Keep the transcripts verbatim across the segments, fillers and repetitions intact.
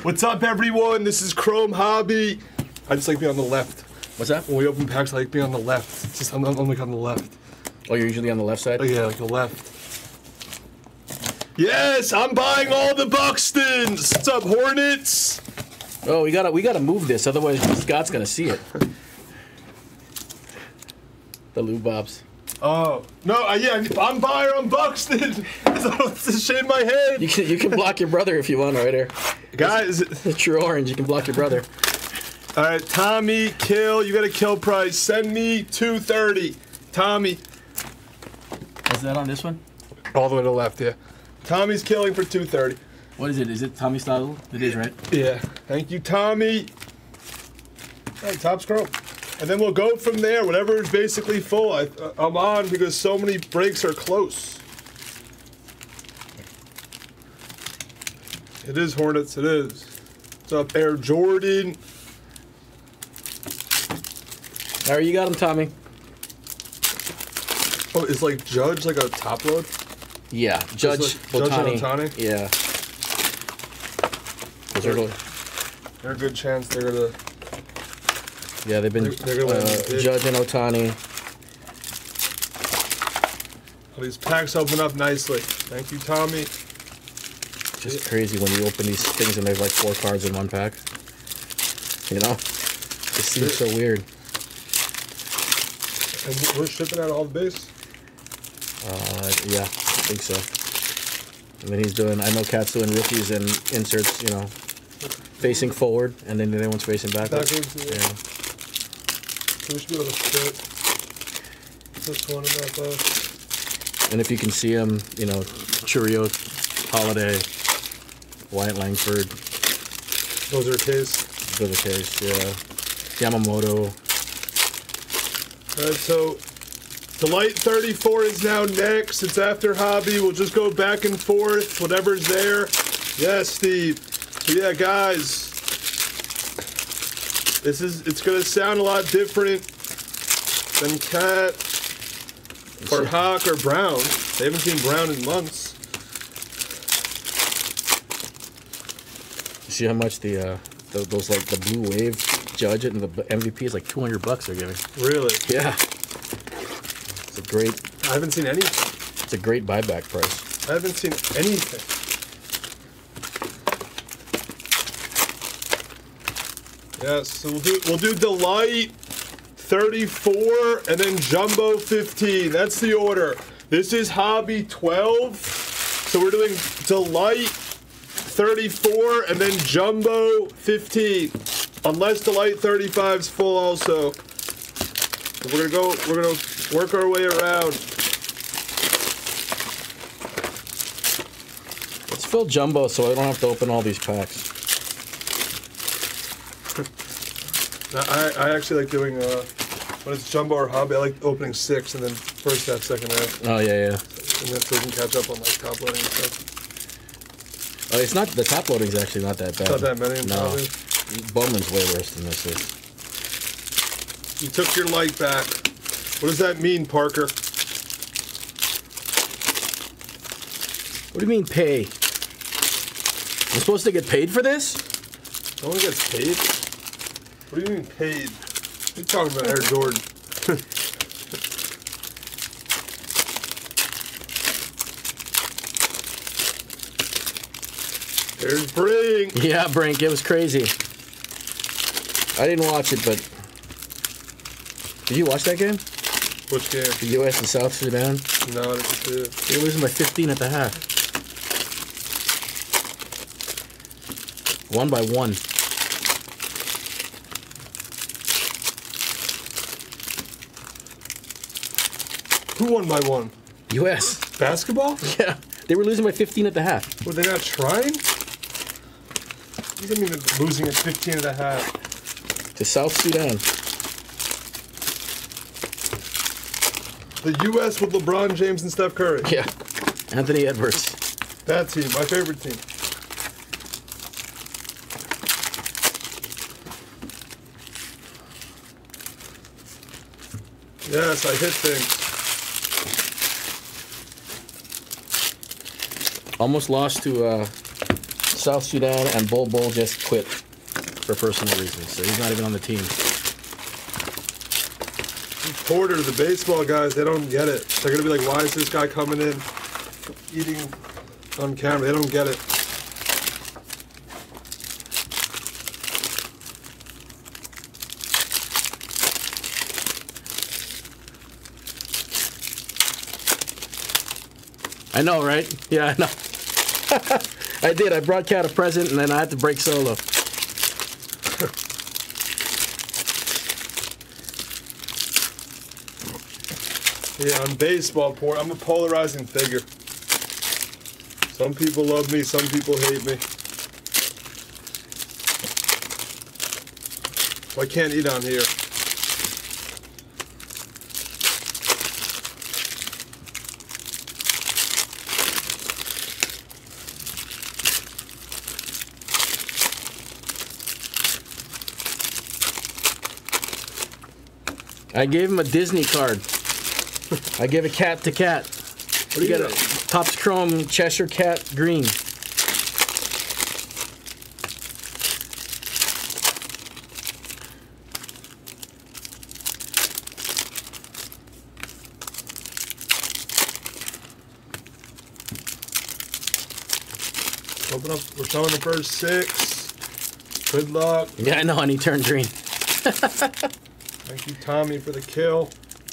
What's up, everyone? This is Chrome Hobby. I just like being on the left. What's that? When we open packs, I like being on the left. It's just I'm, I'm like on the left. Oh, you're usually on the left side? Oh yeah, like the left. Yes, I'm buying all the Buxtons. What's up, Hornets? Oh, we gotta we gotta move this, otherwise Scott's gonna see it. The Lou Bobs. Oh no, uh, yeah, I'm buying on Buxton. It's a shave my head. You can you can block your brother if you want right here. Guys, The true orange, you can block your brother. all right, Tommy, kill. You got a kill price. Send me two thirty. Tommy. Is that on this one? All the way to the left, yeah. Tommy's killing for two thirty. What is it? Is it Tommy style? It is, right? Yeah. Thank you, Tommy. All right, top scroll. And then we'll go from there. Whatever is basically full. I, I'm on because so many breaks are close. It is Hornets. It is. What's up, Air Jordan? All right, you got him, Tommy. Oh, is like Judge like a top load? Yeah, Judge like Judge Otani. and Otani? Yeah. Those are the- They're a good chance they're gonna. yeah, they've been They're- they're gonna uh, win big. Judge and Otani. Oh, these packs open up nicely. Thank you, Tommy. Just crazy when you open these things and there's like four cards in one pack. You know? It seems so weird. And we're shipping out all the base. Uh, yeah, I think so. And then he's doing, I know Cat's doing rookies and inserts, you know, facing forward, and then the other one's facing backwards. Backwards, yeah. Yeah. So we should be able to fit this one in that box. And if you can see him, you know, Churio, Holiday, Wyatt Langford, Those are case. good case, yeah. Yamamoto. Alright, so Delight thirty-four is now next. It's after Hobby. We'll just go back and forth. Whatever's there. Yes, Steve. So yeah, guys. This is it's gonna sound a lot different than Cat or Hawk or Brown. They haven't seen Brown in months. You see how much the, uh, the, those like the Blue Wave Judge and the M V P is like two hundred bucks they're giving. Really? Yeah. It's a great, I haven't seen anything. it's a great buyback price. I haven't seen anything. Yes, so we'll do we'll do Delight thirty-four and then Jumbo fifteen. That's the order. This is Hobby twelve. So we're doing Delight thirty-four and then Jumbo fifteen. Unless Delight thirty-five is full also. So we're gonna go we're gonna work our way around. Let's fill Jumbo so I don't have to open all these packs. I, I actually like doing, uh, when it's Jumbo or Hobby, I like opening six and then first half, second half. Oh, yeah, yeah. And then so we can catch up on like top loading and stuff. Oh, it's not, the top loading's actually not that bad. Not that many, No. probably. Bowman's way worse than this is. You took your light back. What does that mean, Parker? What do you mean pay? I'm supposed to get paid for this? No one gets paid? What do you mean paid? What are you talking about, Air Jordan? There's Brink. Yeah, Brink, it was crazy. I didn't watch it, but... Did you watch that game? Which game? The U S and South Sudan? No, I didn't see it. They were losing by fifteen at the half. One by one. Who won by one? U S Basketball? Yeah. They were losing by fifteen at the half. Were they not trying? What does that mean they're losing at fifteen and a half? To South Sudan. The U S with LeBron James and Steph Curry. Yeah. Anthony Edwards. That team, my favorite team. Yes, I hit things. Almost lost to uh, South Sudan, and Bol Bol just quit for personal reasons, so he's not even on the team. Porter, the baseball guys, they don't get it. They're gonna be like, why is this guy coming in eating on camera? They don't get it. I know, right? Yeah, I know. I did. I brought Cat a present, and then I had to break solo. Yeah, on baseball, Port, I'm a polarizing figure. Some people love me, some people hate me. So I can't eat on here. I gave him a Disney card. I gave a cat to Cat. What do you Get got? a Topps Chrome Cheshire Cat green. Open up. We're showing the first six. Good luck. Yeah, I know, and he turned green. Thank you, Tommy, for the kill.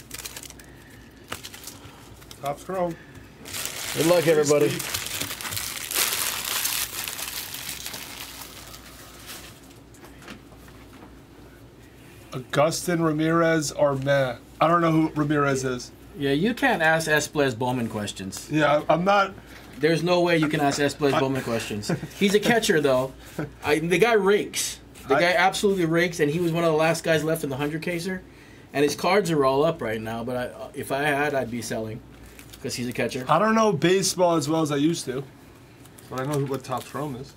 Topps Chrome. Good luck, everybody. Augustin Ramirez or Matt. I don't know who Ramirez is. Yeah, you can't ask Esplez Bowman questions. Yeah, I'm not. There's no way you can ask Esplez Bowman questions. He's a catcher, though. I, the guy rakes. The I- guy absolutely rakes, and he was one of the last guys left in the hundred caser. And his cards are all up right now, but I, if I had, I'd be selling because he's a catcher. I don't know baseball as well as I used to, but I know what Topps Chrome is.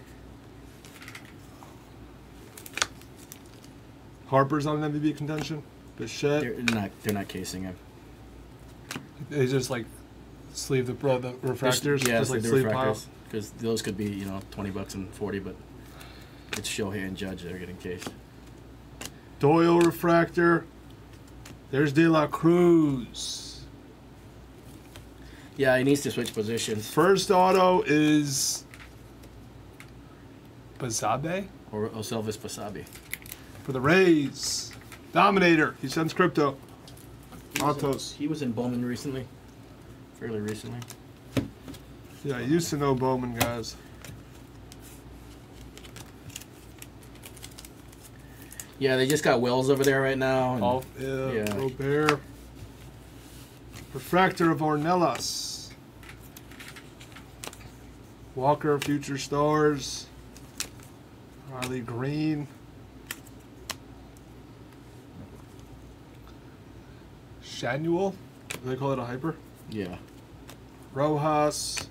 Harper's on an M V B contention. Bichette. They're not. They're not casing him. They just like sleeve the bro the refractors. Yeah, just like like the sleeve refractors, because those could be, you know, twenty bucks and forty, but it's Shohei and Judge that are getting cased. pile. Doyle refractor. There's De La Cruz. Yeah, he needs to switch positions. First auto is Bazabe Or Oselvis Basabi. for the Rays. Dominator. He sends crypto. He was in- Autos. He was in Bowman recently. Fairly recently. Yeah, I used to know Bowman guys. Yeah, they just got Wells over there right now. and- Oh, yeah. Yeah. Robert. Refractor of Ornelas. Walker, Future Stars. Riley Green. Shanuel. Do they call it a hyper? Yeah. Rojas.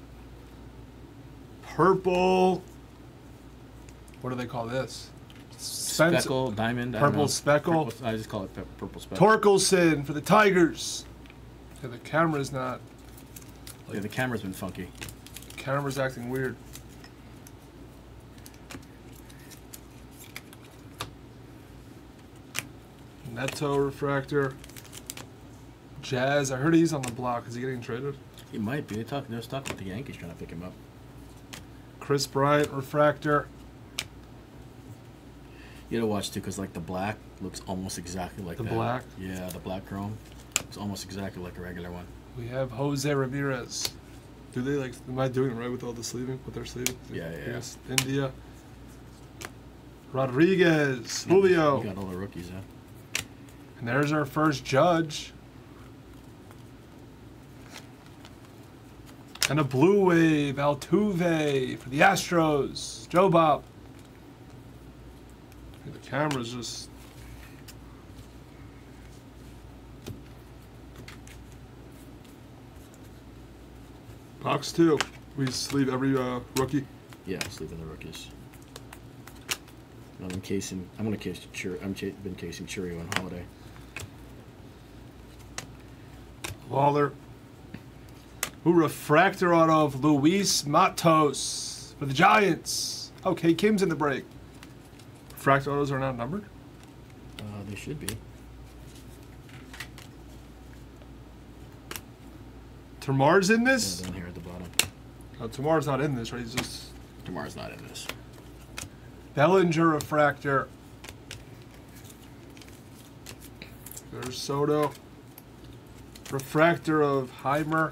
Purple. What do they call this? Spencer. Speckle, Diamond. I don't Purple know. Speckle. Purple, I just call it pe- Purple Speckle. Torkelson for the Tigers. Yeah, the camera's not. Yeah, the camera's been funky. The camera's acting weird. Neto refractor. Jazz. I heard he's on the block. Is he getting traded? He might be. They talk, they're talking with the Yankees trying to pick him up. Chris Bryant refractor. You gotta watch too, because like the black looks almost exactly like The that. black? Yeah, the black chrome. It's almost exactly like a regular one. We have Jose Ramirez. Do they like? Am I doing it right with all the sleeving? With their sleeving? Yeah, yeah, yeah. Yes. India. Rodriguez. Julio. You got all the rookies, huh? And there's our first Judge. And a blue wave, Altuve for the Astros. Joe Bob. The camera's just. Box two. We sleeve every uh, rookie. Yeah, sleeping the rookies. I'm encasing. I'm gonna case Chur. I'm ch- been casing Churio on Holiday. Waller. Who refractor auto of Luis Matos. for the Giants. Okay, Kim's in the break. Refractor autos are not numbered? Uh, they should be. Tamar's in Yeah, this? down here at the bottom. Oh, Tamar's not in this, right? He's just Tomorrow's not in this. Bellinger refractor. There's Soto. Refractor of Heimer.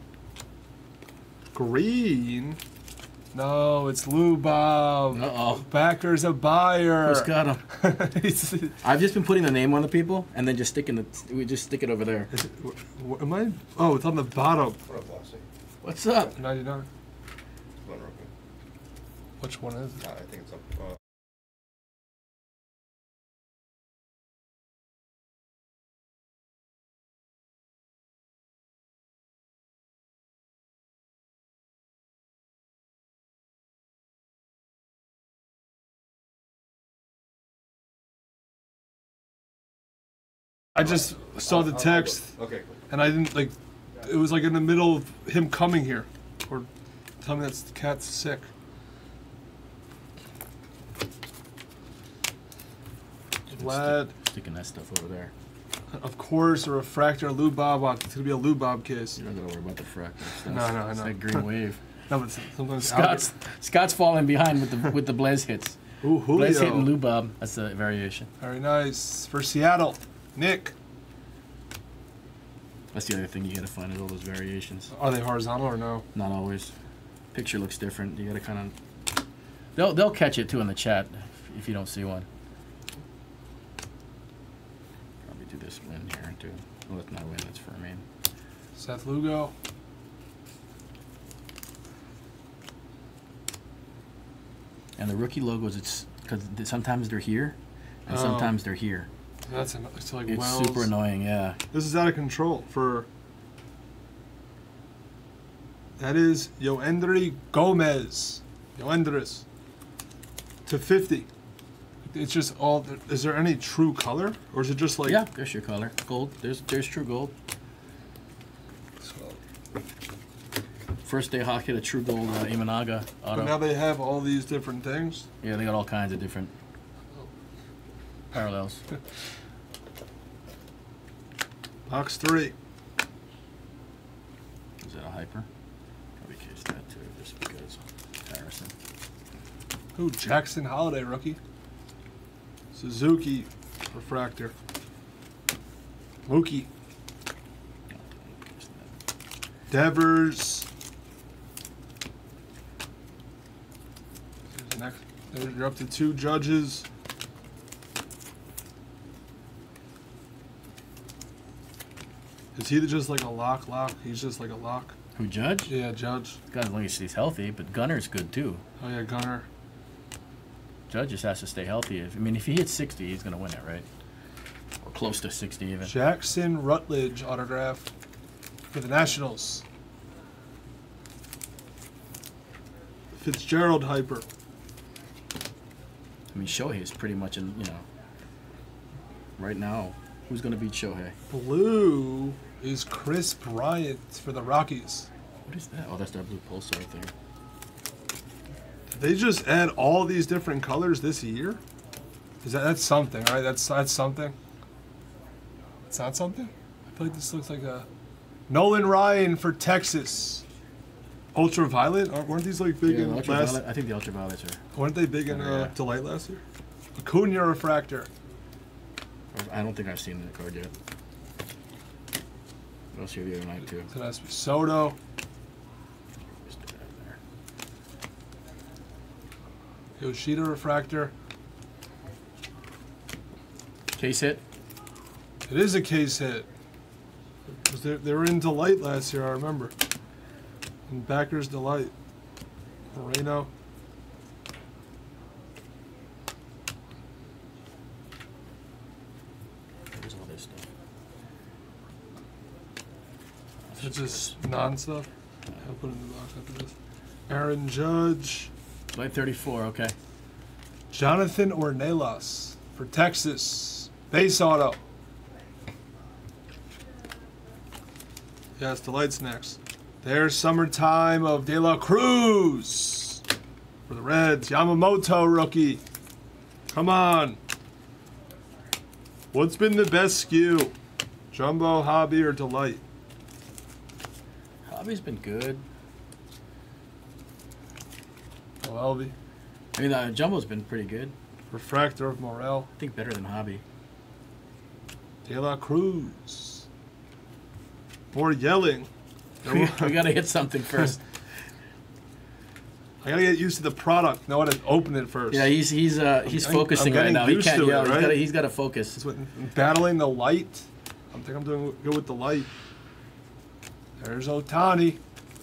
Green. No, it's Lou Bob. Uh-oh. Backer's a buyer. Who's got him? It's- I've just been putting the name on the people and then just sticking it. We just stick it over there. is it, wh- wh- am I? Oh, it's on the bottom. What up, Lassie? What's up? ninety-nine. One rookie. Which one is it? Uh, I think it's up. Uh, I just saw the I'll- I'll text look. Okay, cool. and I didn't like. It was like in the middle of him coming here, or tell me that the cat's sick. Vlad, Sticking that stuff over there. of course, a refractor, Lou Bob. Watch, it's gonna be a Lou Bob case. You don't gotta worry about the fractal stuff. No, no, I It's know. that green wave. No, but sometimes Scott's Scott's falling behind with the with the Blaze hits. Ooh, Blaze hitting Julio. Lou Bob. That's a variation. Very nice for Seattle. Nick, That's the other thing you gotta find is all those variations. are they horizontal or no? Not always. Picture looks different. You gotta kind of. They'll they'll catch it too in the chat if, if you don't see one. Probably do this win here too. Well, that's not a win. That's for me. Seth Lugo. And the rookie logos, it's because sometimes they're here, and Oh. sometimes they're here. That's an, it's like It's Wells. super annoying. Yeah. This is out of control for. That is Yoendry Gomez. Yoendris. To fifty. It's just all. Is there any true color, or is it just like? Yeah, there's your color. Gold. There's there's true gold. First day hockey, the true gold uh, Imanaga auto. But now they have all these different things. Yeah, they got all kinds of different parallels. Box three. Is that a hyper? Probably case that too, just because Harrison. Ooh, Jackson Holiday rookie. Suzuki refractor. Mookie. Devers. Here's the next. there- You're up to two judges. Is he just like a lock lock? He's just like a lock. Who Judge? Yeah, Judge. God, as long as he's healthy, but Gunner's good too. Oh yeah, Gunner. Judge just has to stay healthy. If, I mean, if he hits sixty, he's gonna win it, right? Or close to sixty even. Jackson Rutledge autograph for the Nationals. Fitzgerald hyper. I mean, Shohei is pretty much in, you know, right now. Who's gonna beat Shohei? Blue is Chris Bryant for the Rockies. What is that? Oh, that's that blue pulsar thing. Did they just add all these different colors this year? Is that that's something, right? That's that's something. It's not something. I feel like this looks like a Nolan Ryan for Texas. Ultraviolet? Aren't- Weren't these like big Yeah, the in last? ultraviolet. I think the ultraviolets are. Weren't they big in uh, Yeah. Delight last year? Acuna refractor. I don't think I've seen the card yet. I was here the other night too. So that's Soto. Just do that there. Yoshida refractor. Case hit. It is a case hit. Because they, they were in Delight last year, I remember. In Backers Delight. Moreno. There's all this stuff. It's just non-stuff. I'll put it in the box after this. Aaron Judge. Light thirty-four. Okay. Jonathan Ornelas for Texas. Base auto. Yes, Delight's next. There's Summertime of De La Cruz. For the Reds, Yamamoto rookie. Come on. What's been the best skew? Jumbo, Hobby, or Delight? Hobby's been good. O L V. I mean, uh, Jumbo's been pretty good. Refractor of Morel. I think better than Hobby. De La Cruz. More yelling. we, we gotta hit something first. I gotta get used to the product. Know how to open it first. Yeah, he's he's uh he's I'm- focusing I'm right getting now. He used can't to it, yell. He's right? gotta he's gotta focus. It's with battling the light. I think I'm doing good with the light. There's Otani.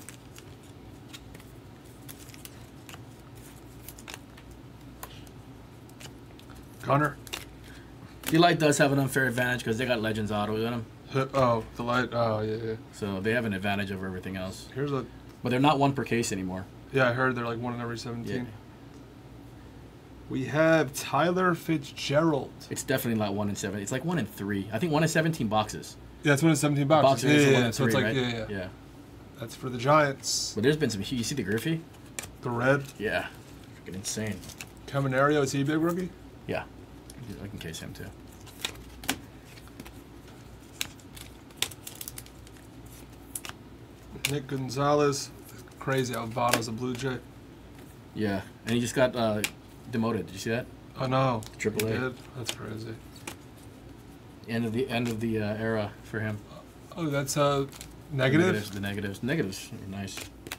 Gunner. Delight does have an unfair advantage because they got Legends auto in them, Oh, the light. Oh, yeah, yeah. so they have an advantage over everything else. Here's a. But they're not one per case anymore. Yeah, I heard they're like one in every seventeen. Yeah. We have Tyler Fitzgerald. It's definitely not one in seven. It's like one in three. I think one in seventeen boxes. Yeah, it's one in seventeen boxes. Boxes yeah, is yeah, one yeah. in So it's three, like, right? yeah, yeah, Yeah. That's for the Giants. But there's been some. You see the Griffey? The red. Yeah. Freaking insane. Caminario, is he a big rookie? Yeah. I can case him too. Nick Gonzalez. Crazy how Votto's a Blue Jay. Yeah. And he just got uh, demoted. Did you see that? Oh no. Triple He A. did? That's crazy. End of the end of the uh, era for him. Oh, that's uh negative? Negatives, the negatives. Negatives are nice.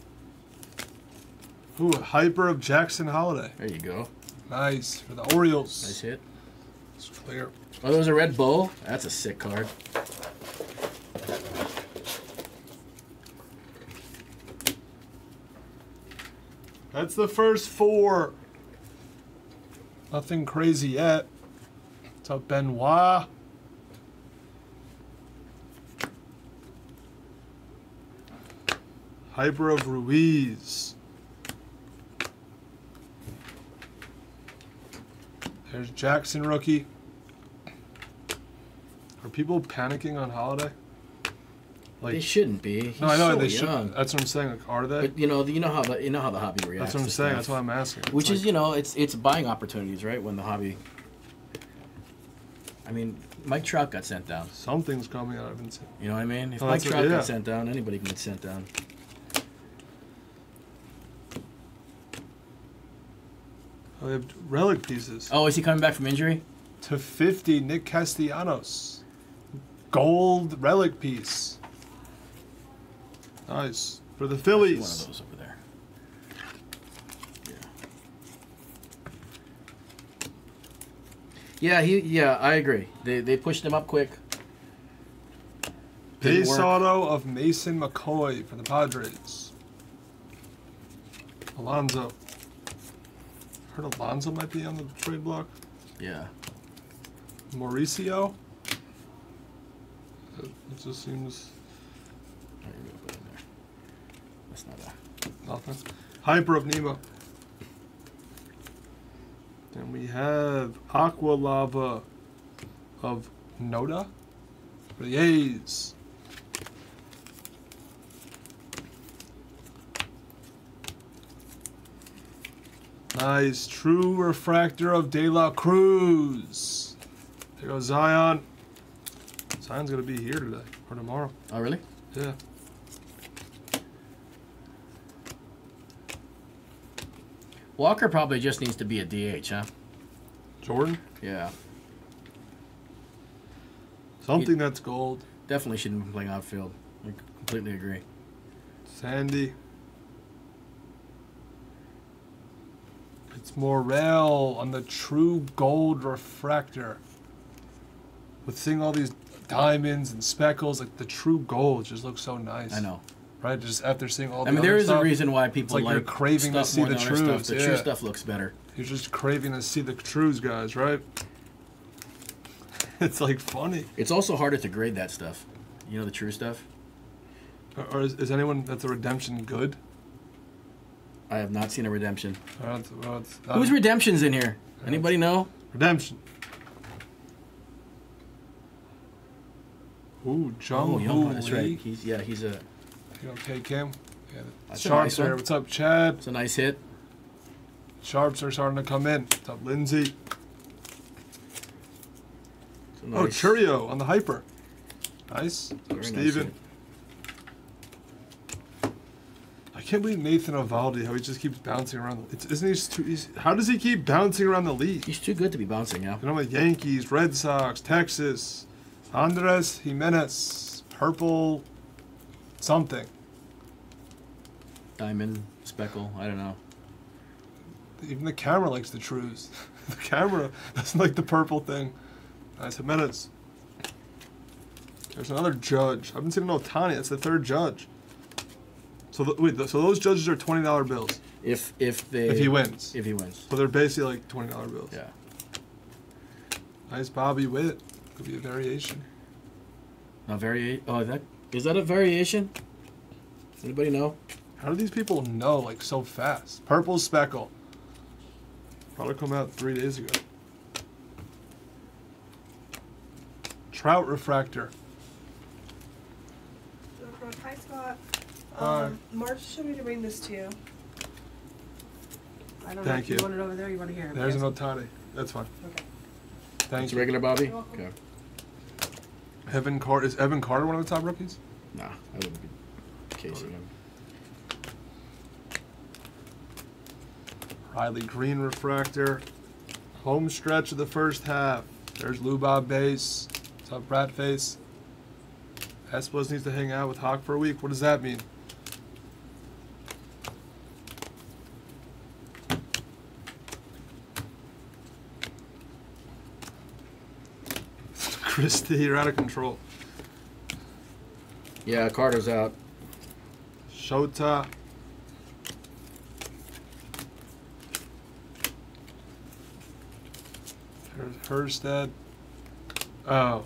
Ooh, a hyper of Jackson Holiday. There you go. Nice. For the Orioles. Nice hit. It's clear. Oh, there was a red bull. That's a sick card. That's the first four. Nothing crazy yet. What's up, Benoit? Hyper of Ruiz. There's Jackson rookie. Are people panicking on Holiday? They shouldn't be. He's no, I know so they young. should. That's what I'm saying. Like, are they? But you know, you know how the you know how the hobby reacts. That's what I'm to saying. stuff. That's why I'm asking. It's Which is, like- you know, it's it's buying opportunities, right? When the hobby. I mean, Mike Trout got sent down. Something's coming out. I haven't seen. You know what I mean? If Oh, Mike that's what- Trout yeah. got sent down, anybody can get sent down. Oh, they have relic pieces. Oh, is he coming back from injury? To fifty, Nick Castellanos. Gold relic piece. Nice. For the One of Phillies. those over there. Yeah. Yeah, he. Yeah, I agree. They they pushed him up quick. Didn't Base work. auto of Mason McCoy for the Padres. Alonzo. Heard Alonzo might be on the trade block. Yeah. Mauricio. It it just seems There you go, put it in there. That's not a. nothing. Hyper of Nemo. Then we have Aqua Lava of Noda for the A's. Nice. True Refractor of De La Cruz. There goes Zion. Zion's going to be here today or tomorrow. Oh, really? Yeah. Walker probably just needs to be a D H, huh? Jordan? Yeah. Something that's gold. Definitely shouldn't be playing outfield. I completely agree. Sandy. It's Morel on the true gold refractor. With seeing all these diamonds and speckles, like the true gold just looks so nice. I know. Right? Just after seeing all the I mean, other there is stuff, a reason why people like like, you're craving to stuff see more the than other stuff. trues, The yeah. true stuff looks better. You're just craving to see the trues guys, right? It's like funny. It's also harder to grade that stuff. You know the true stuff? Or, or is, is anyone that's a redemption good? I have not seen a redemption. Uh, it's- well, it's not- Who's redemptions in here? Anybody know? redemption? Ooh, Jung Oh, Hoo Young, that's Lee. right. He's yeah, he's a You okay, Cam? Yeah. That's a Sharp nice there. one. What's up, Chad? it's a nice hit. Sharps are starting to come in. What's up, Lindsay? So Oh, nice. Churio on the hyper. Nice. Very Steven. nice. I can't believe Nathan Ovaldi, how he just keeps bouncing around. The, it's, isn't he? Too, he's, how does he keep bouncing around the league? He's too good to be bouncing, yeah. You know, like Yankees, Red Sox, Texas, Andres Jimenez, purple, something. Diamond, speckle, I don't know. Even the camera likes the trues. The camera doesn't like the purple thing. Nice Jimenez. There's another judge. I haven't seen an Ohtani. That's the third judge. So th wait, th so those judges are twenty dollar bills. If if they If he wins. If he wins. So they're basically like twenty dollar bills. Yeah. Nice Bobby Witt. Could be a variation. A vari oh that is that a variation? Anybody know? How do these people know like so fast? Purple speckle. Probably come out three days ago. Trout refractor. Hi, Scott. Hi. Um, Marge showed me to bring this to you. I don't know Thank if you. you. want it over there or you want to hear it. There's an Yes. Ohtani. That's fine. Okay. Thank It's a you. regular Bobby? You're welcome. Okay. Evan Carter. Is Evan Carter one of the top rookies? Nah, I wouldn't be casing him. Riley Green refractor. Home stretch of the first half. There's Lou Bob Base. What's up, Bratface? Esposito needs to hang out with Hawk for a week. What does that mean? Christy, you're out of control. Yeah, Carter's out. Shota. There's Herstead. Oh.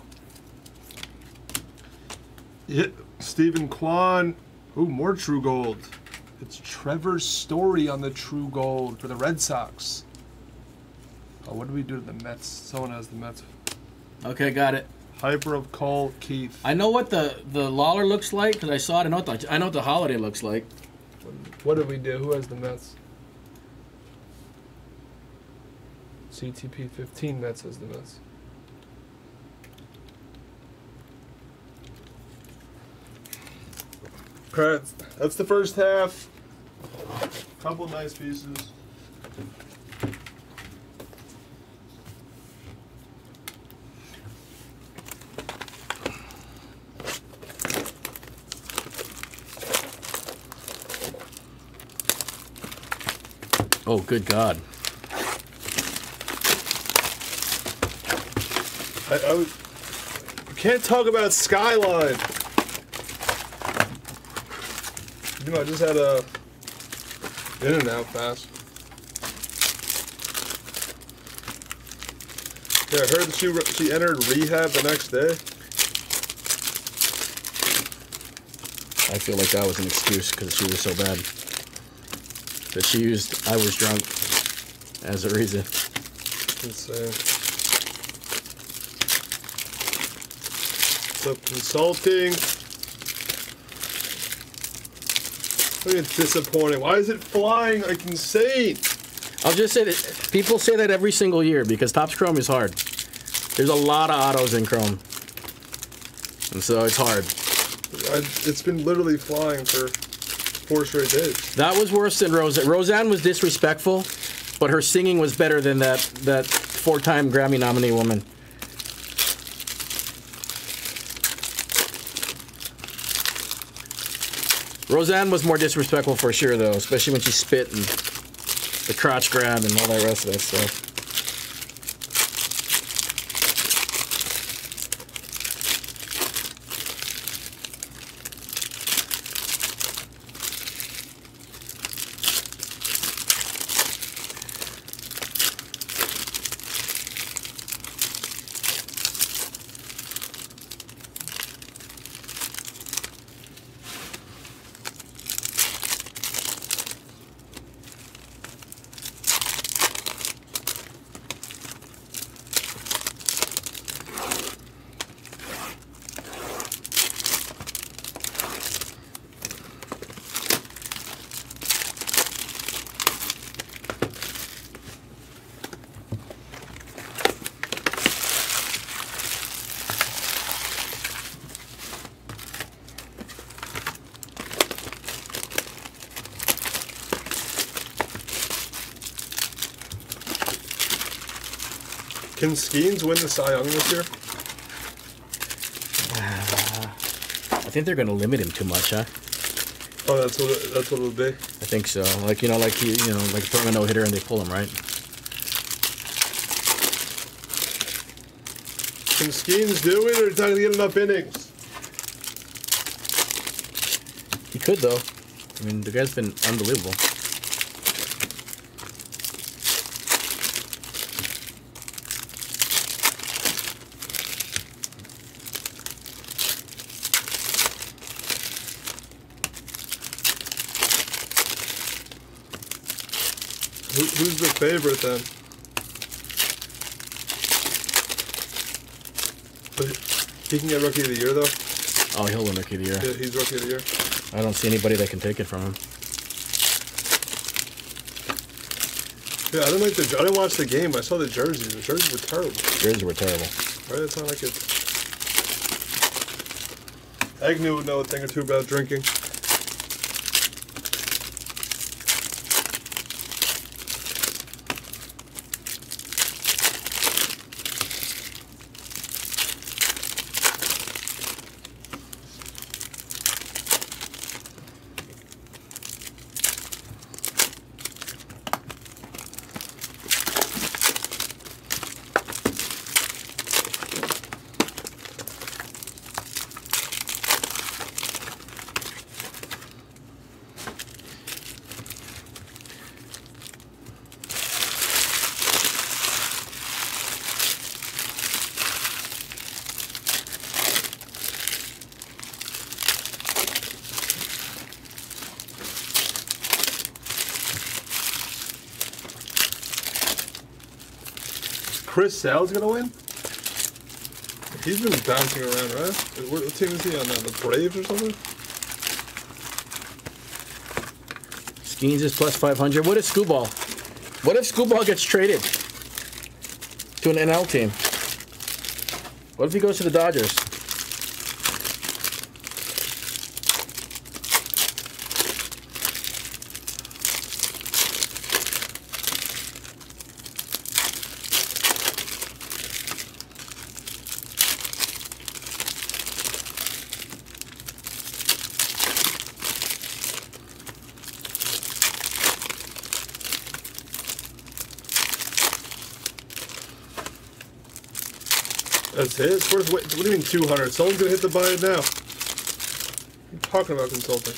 Yeah, Stephen Kwan. Ooh, more True Gold. It's Trevor Story on the True Gold for the Red Sox. Oh, what do we do to the Mets? Someone has the Mets. Okay, got it. Hyper of Cole Keith. I know what the the Lawler looks like because I saw it. I know what the I know what the Holiday looks like. What did we do? Who has the Mets? C T P fifteen Mets has the Mets. Alright, that's the first half. Couple nice pieces. Oh, good God. I, I was, you can't talk about Skyline. You know, I just had a in and out pass. Yeah, I heard that she re- she entered rehab the next day. I feel like that was an excuse because she was so bad. That she used I was drunk as a reason. Insane. So consulting. Look at disappointing. Why is it flying like insane? I'll just say that people say that every single year because Topps Chrome is hard. There's a lot of autos in Chrome. And so it's hard. I, it's been literally flying for four straight days. That was worse than Roseanne. Roseanne was disrespectful, but her singing was better than that, that four-time Grammy nominee woman. Roseanne was more disrespectful for sure, though, especially when she spit and the crotch grab and all that rest of that stuff. Can Skeens win the Cy Young this year? I think they're going to limit him too much, huh? Oh, that's what it, that's what it'll be. I think so. Like, you know, like he, you know, like throw him a no-hitter and they pull him, right? Can Skeens do it, or is not going to get enough innings? He could, though. I mean, the guy's been unbelievable. Who, who's the favorite then? He can get Rookie of the Year though. Oh, he'll win Rookie of the Year. Yeah, he's Rookie of the Year. I don't see anybody that can take it from him. Yeah, I didn't like the. I didn't watch the game. I saw the jerseys. The jerseys were terrible. Jerseys were terrible. Right? It's not like it. Agnew would know a thing or two about drinking. Chris Sale's gonna win? He's been bouncing around, right? What, what team is he on now? The Braves or something? Skeens is plus five hundred. What is Scooball? What if Scooball gets traded to an N L team? What if he goes to the Dodgers? That's his? Where's, what, what do you mean two hundred? Someone's gonna hit the buy it now. What are you talking about consulting?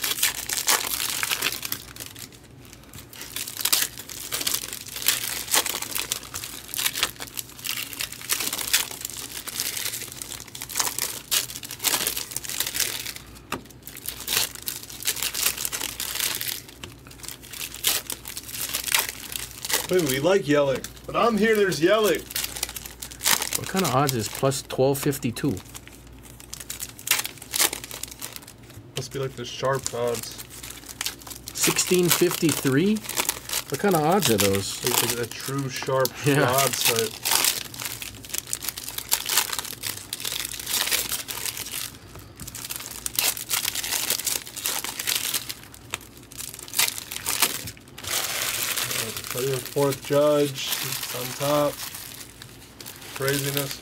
Wait, we like yelling. But I'm here, there's yelling. What kind of odds is plus twelve fifty-two? Must be like the sharp odds. sixteen fifty-three? What kind of odds are those? It's like a true sharp Yeah. odds site. Fourth judge, it's on top. Craziness.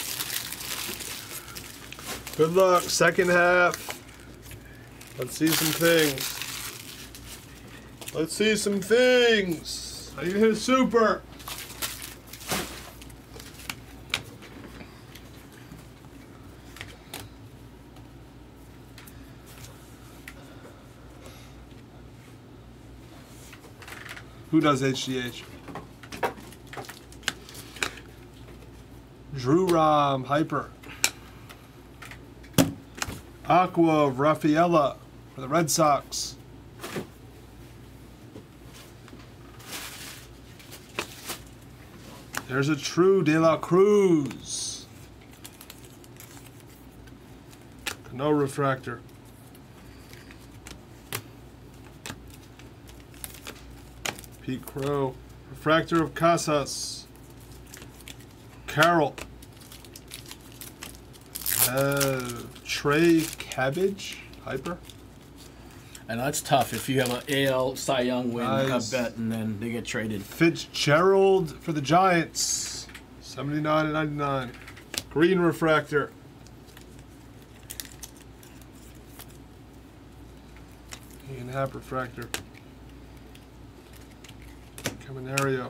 Good luck, second half. Let's see some things. Let's see some things. I need to hit a super. Who does H G H? Drew Rom, Hyper. Aqua of Rafaela for the Red Sox. There's a true De La Cruz. No refractor. Pete Crow. Refractor of Casas. Carroll. Uh, Trey Cabbage. Hyper. I know it's tough if you have an A L Cy Young win, Nice. a bet, and then they get traded. Fitzgerald for the Giants. seventy-nine and ninety-nine. Green refractor. Ian Happ refractor. Caminario.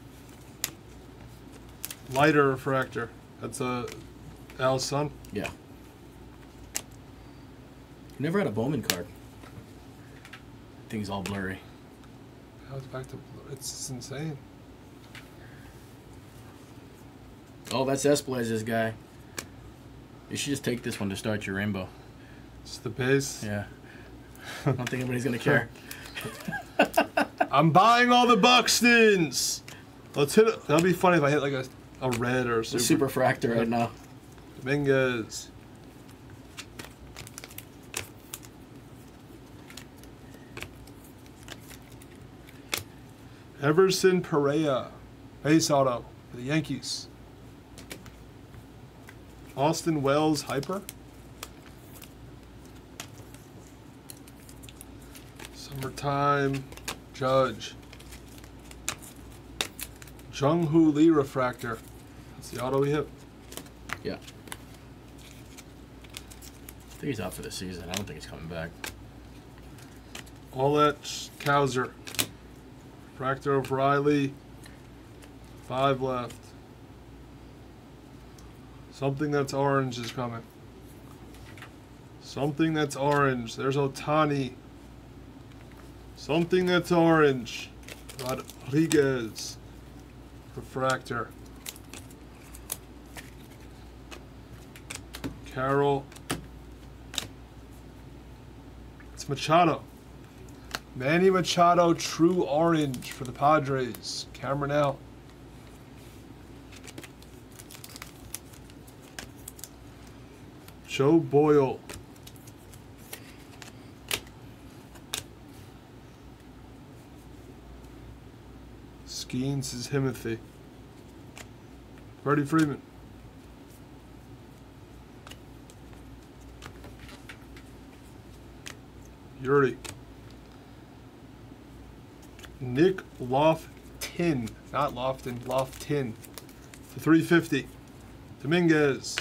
Lighter refractor. That's a Al's son. Yeah. Never had a Bowman card. Thing's all blurry. Now it's back to. It's just insane. Oh, that's Esplaz's guy. You should just take this one to start your rainbow. It's the base. Yeah. I don't think anybody's gonna care. I'm buying all the Buxtons. Let's hit it. That'll be funny if I hit like a, a red or a super. Super fractor right now. Dominguez. Everson Pereira. Base auto for the Yankees. Austin Wells Hyper. Summertime Judge. Jung Hoo Lee refractor. That's the auto we hit. Yeah. I think he's out for the season. I don't think he's coming back. Olet Kauser. Refractor of Riley. Five left. Something that's orange is coming. Something that's orange. There's Otani. Something that's orange. Rodriguez. Refractor. Carroll. It's Machado. Manny Machado, true orange for the Padres. Cameron L. Joe Boyle. Skeens is Himothy. Freddie Freeman. Yuri. Nick Loftin. Not Lofton, Loftin. For three fifty. Dominguez.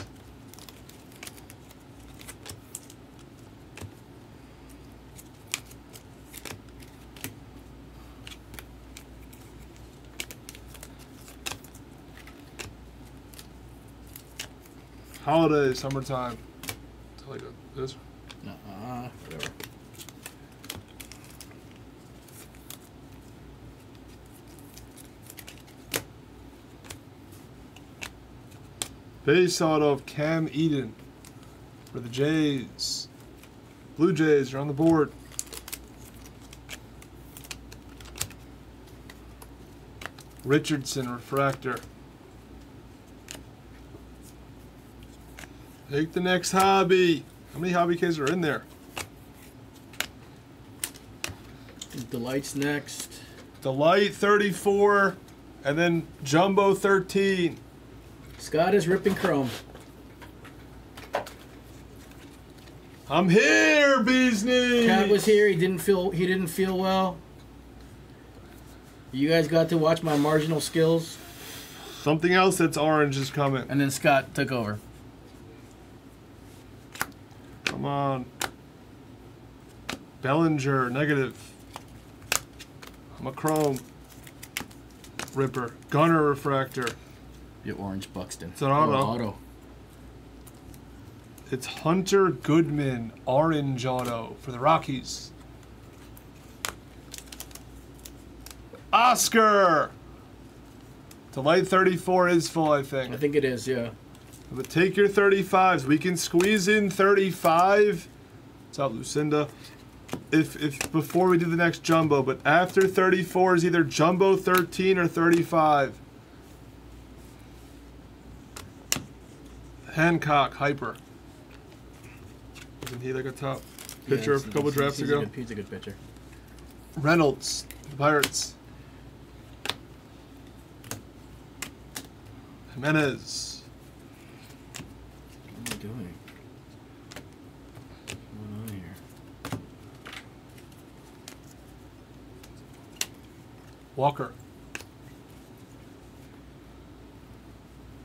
Holiday, summertime. It's like a, this. Uh-uh, whatever. Base auto of Cam Eden for the Jays. Blue Jays are on the board. Richardson refractor. Take the next hobby. How many hobby cases are in there? Delight's next. Delight thirty-four, and then Jumbo thirteen. Scott is ripping chrome. I'm here, business. Cat was here. He didn't feel. He didn't feel well. You guys got to watch my marginal skills, Something else that's orange is coming. and then Scott took over. Come on. Bellinger, negative. I'm a chrome. Ripper. Gunner refractor. Your orange Buxton. It's an auto. Oh, auto. It's Hunter Goodman, orange auto for the Rockies. Oscar! Delight thirty-four is full, I think. I think it is. Yeah. But take your thirty-fives. We can squeeze in thirty-five. What's up, Lucinda? If if before we do the next jumbo, but after thirty-four is either jumbo thirteen or thirty-five. Hancock, hyper. Isn't he like a top pitcher Yeah, a couple he's- drafts he's ago? A good, he's a good pitcher. Reynolds, the Pirates. Jimenez. What am I doing? What's going on here? Walker.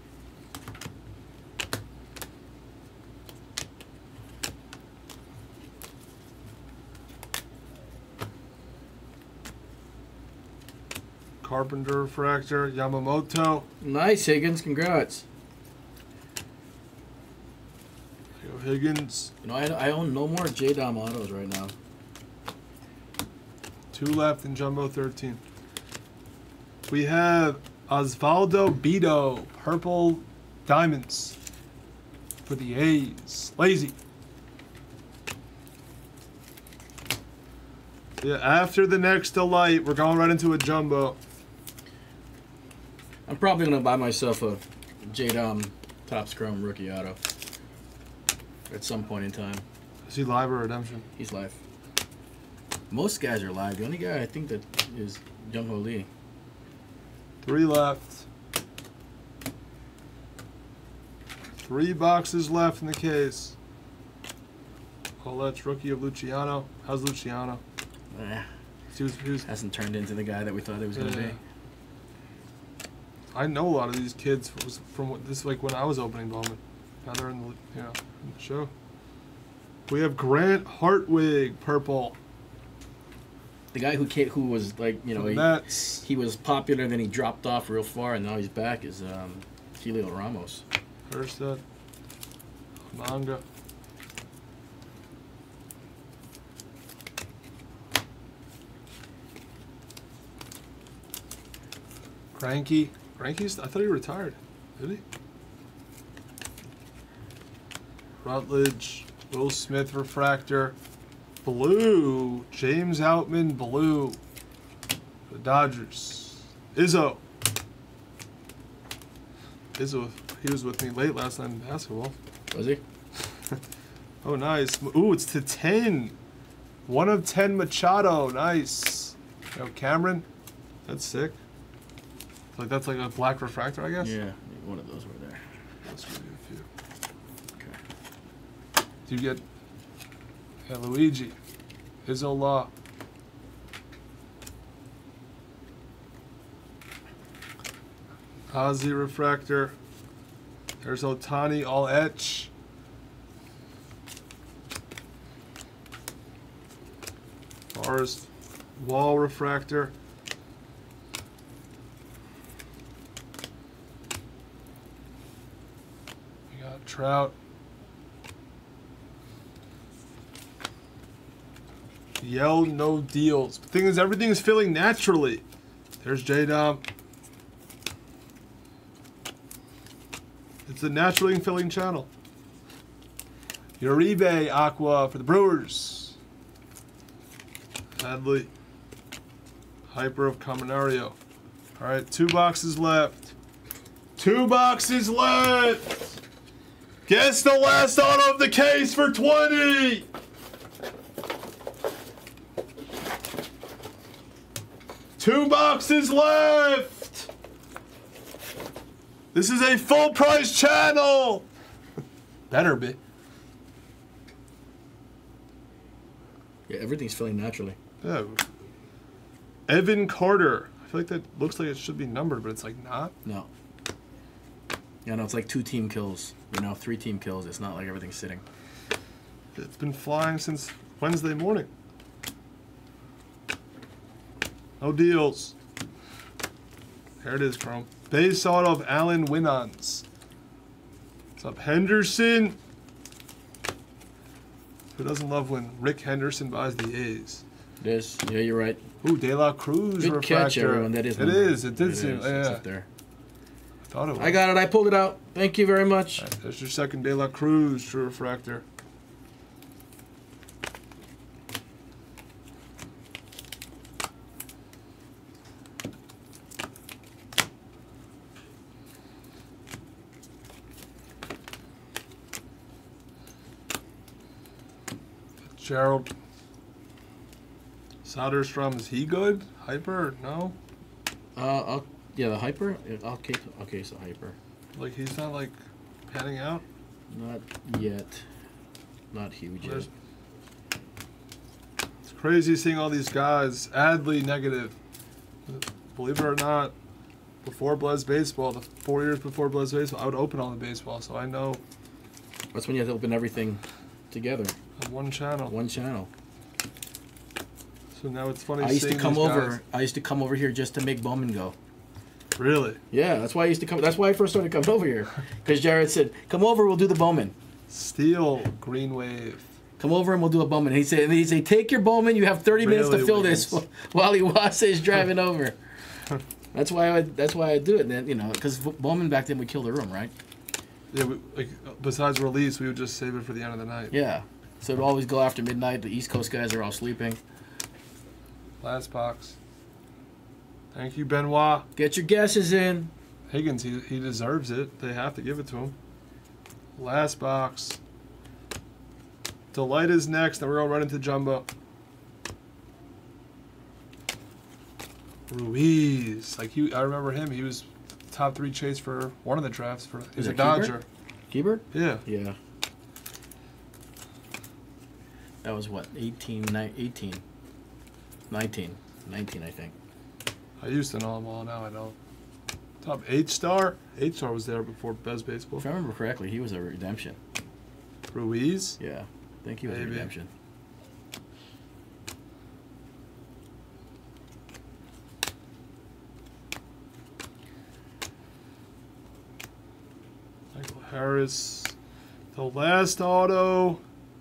Carpenter refractor. Yamamoto. Nice, Higgins. Congrats. Theo Higgins. You know, I, I own no more J-Dom autos right now. Two left in Jumbo thirteen. We have Osvaldo Bido. Purple diamonds. For the A's. Lazy. Yeah, after the next delight, we're going right into a jumbo. I'm probably going to buy myself a J-Dom Topps Chrome rookie auto at some point in time. Is he live or redemption? He's live. Most guys are live. The only guy I think that is Jung-Ho Lee. Three left. Three boxes left in the case. Paulette's rookie of Luciano. How's Luciano? Eh, He was, he was, hasn't turned into the guy that we thought he was going to Yeah. be. I know a lot of these kids was from what this like when I was opening Bowman. Now they're in the you know in the show. We have Grant Hartwig, purple. The guy who came, who was like, you know, he, Mets. he was popular, then he dropped off real far, and now he's back, is um, Helio Ramos. Herstead. Manga. Cranky. Cranky's, I thought he retired. Did he? Rutledge. Will Smith refractor. Blue. James Outman blue. The Dodgers. Izzo. Izzo, he was with me late last night in basketball. Was he? Oh, nice. Ooh, it's to ten. One of ten Machado. Nice. Yo, Cameron. That's sick. Like that's like a black refractor, I guess. Yeah, one of those were there. Let's give you a few. Okay. Do you get yeah, Luigi? Izzo Law. Ozzy refractor. There's Otani all etch. Forrest Wall refractor. We got Trout. Yell no deals. The thing is, everything is filling naturally. There's J-Dom. It's a naturally filling channel. Uribe Aqua for the Brewers. Hadley. Hyper of Caminario. All right, two boxes left. Two boxes left. Guess the last auto of the case for twenty. Two boxes left. This is a full price channel. Better be. Yeah, everything's filling naturally. Yeah. Evan Carter. I feel like that looks like it should be numbered, but it's like not. No. Yeah, no, it's like two team kills. You know, three team kills. It's not like everything's sitting. It's been flying since Wednesday morning. No deals. There it is, Chrome. Base auto of Alan Winans. What's up, Henderson? Who doesn't love when Rick Henderson buys the A's? It is. Yeah, you're right. Ooh, De La Cruz Good refractor. catch, everyone. That is. It numbered. is. It did seem. is. Yeah. It's up there. I thought it was. I got it. I pulled it out. Thank you very much. All right, there's your second De La Cruz true refractor. Gerald. Soderstrom, is he good? Hyper? No? Uh, I'll, yeah, the hyper. I'll case. I'll case the hyper. Like, he's not, like, panning out? Not yet. Not huge yet. There's- It's crazy seeing all these guys. Adley, negative. Believe it or not, before Blez Baseball, the four years before Blez Baseball, I would open all the baseball, so I know That's when you have to open everything together. on one channel. One channel. So now it's funny. I used to seeing come these over. guys. I used to come over here just to make Bowman go. Really? Yeah, that's why I used to come. That's why I first started coming over here, because Jared said, "Come over, we'll do the Bowman. Steel Green Wave. Come over and we'll do a Bowman." He said, and "He said, take your Bowman. You have thirty minutes to Really, fill this Wiggins? while Iwasa is driving over." That's why I. That's why I do it. And then you know, because Bowman back then would kill the room, right? Yeah. We, like besides release, we would just save it for the end of the night. Yeah. So it'd always go after midnight. The East Coast guys are all sleeping. Last box. Thank you, Benoit. Get your guesses in. Higgins, he, he deserves it. They have to give it to him. Last box. Delight is next, then we're going to run into Jumbo. Ruiz. Like he, I remember him. He was top three chase for one of the drafts. For He's a it Keeper? Dodger. Keeper? Yeah. Yeah. That was what? eighteen, ni- eighteen. nineteen. nineteen, I think. I used to know them all. Now I don't. Top eight star. Eight star was there before Bez Baseball. If I remember correctly, he was a redemption. Ruiz. Yeah. I think he was Maybe. a redemption. Michael Harris. The last auto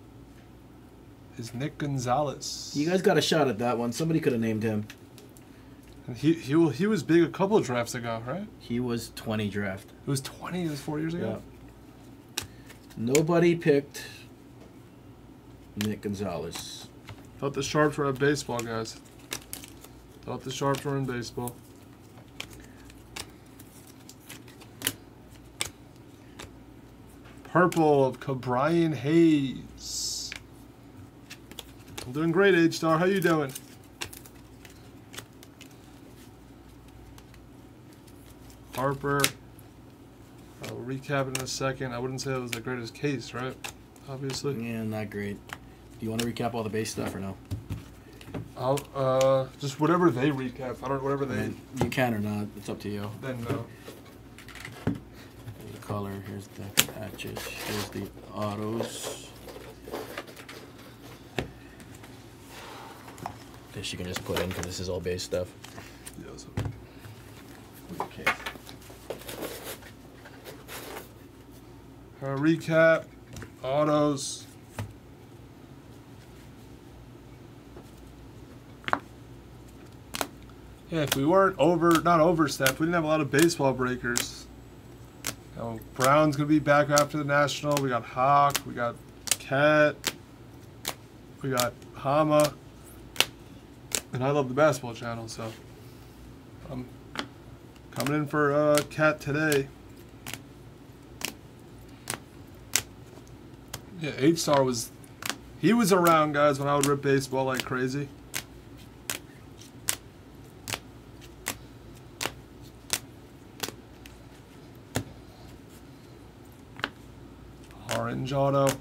is Nick Gonzalez. You guys got a shot at that one. Somebody could have named him. And he he wa- he was big a couple of drafts ago, right? He was twenty draft. It was twenty. It was four years ago. Yeah. Nobody picked Nick Gonzalez. Thought the Sharps were at baseball, guys. Thought the Sharps were in baseball. Purple of Cabrian Hayes. I'm doing great, H Star. How you doing? Harper. I'll recap it in a second. I wouldn't say that was the greatest case, right? Obviously. Yeah, not great. Do you want to recap all the base stuff or no? I'll, uh, just whatever they recap. I don't whatever I they mean, you can or not. It's up to you. then know. Here's the color. Here's the patches. Here's the autos. This you can just put in because this is all base stuff. Yeah, so Okay. Uh, recap, autos. Yeah, if we weren't over, not overstaffed, we didn't have a lot of baseball breakers. You know, Brown's gonna be back after the National. We got Hawk, we got Cat, we got Hama, and I love the basketball channel, so I'm coming in for uh, Cat today. Yeah, H-Star was... He was around, guys, when I would rip baseball like crazy. Orange auto.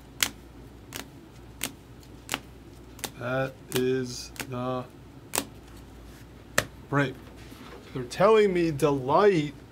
That is the break. They're telling me Delight